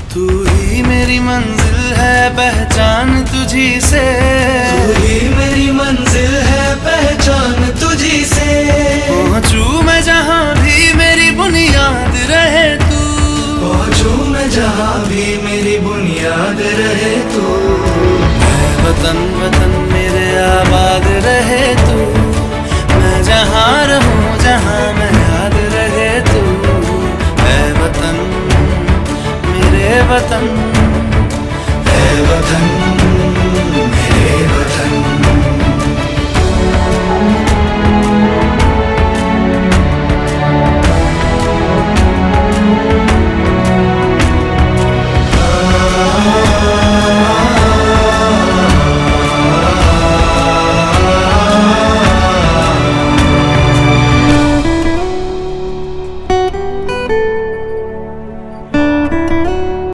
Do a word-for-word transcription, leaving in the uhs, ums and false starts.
तू ही मेरी मंजिल है पहचान तुझी से, तू ही मेरी मंजिल है पहचान तुझी से। पहुँचूं मैं जहाँ भी मेरी बुनियाद रहे तू, पहुँचूं मैं जहाँ भी मेरी बुनियाद रहे तू। मैं वतन वतन मेरे आबाद रहे तू, मैं जहाँ रहूं जहाँ मैं याद रहे तू। मैं वतन मेरे वतन, है वतन मेरे वतन।